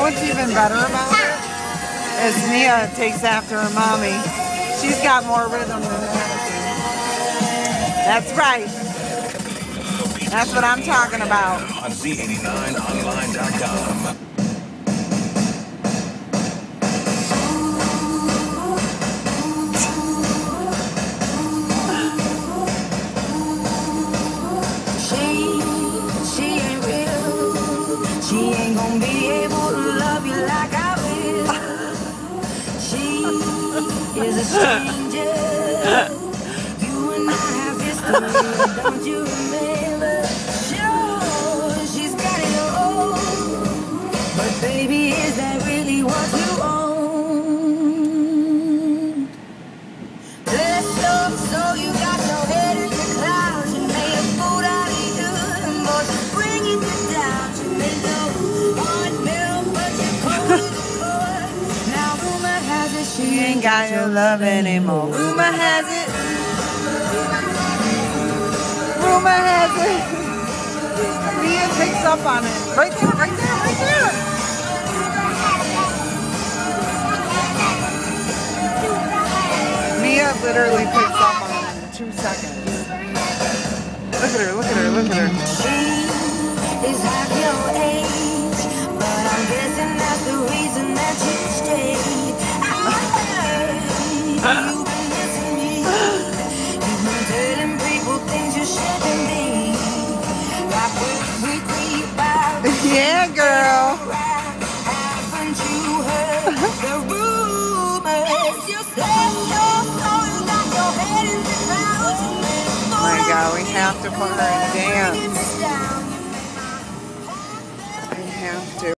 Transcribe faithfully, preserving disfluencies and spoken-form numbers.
what's even better about it? Is Mia takes after her mommy. She's got more rhythm than Madison. That's right. That's what I'm talking about. On Z eighty-nine online dot com. She ain't gonna be able to love you like I will. She is a stranger. You and I have history, don't you remember? Sure, she's got it all, but baby, is that really what you own? Let's go, so you got your head in the clouds. You made a fool out of you, and boy, you bring it down. She ain't got your love anymore. Rumor has it. Rumor has it. Mia picks up on it. Right there, right there, right there. Mia literally picks up on it in two seconds. Look at her, look at her, look at her. She is half your age, but I'm guessing that's the reason that you stayed. You've been missing me. You've been telling people things you shouldn't be. Like we creep out. Yeah, girl. Haven't you heard the rumors? You said your soul, you got your head in the clouds. Oh my God, we have to put her in dance.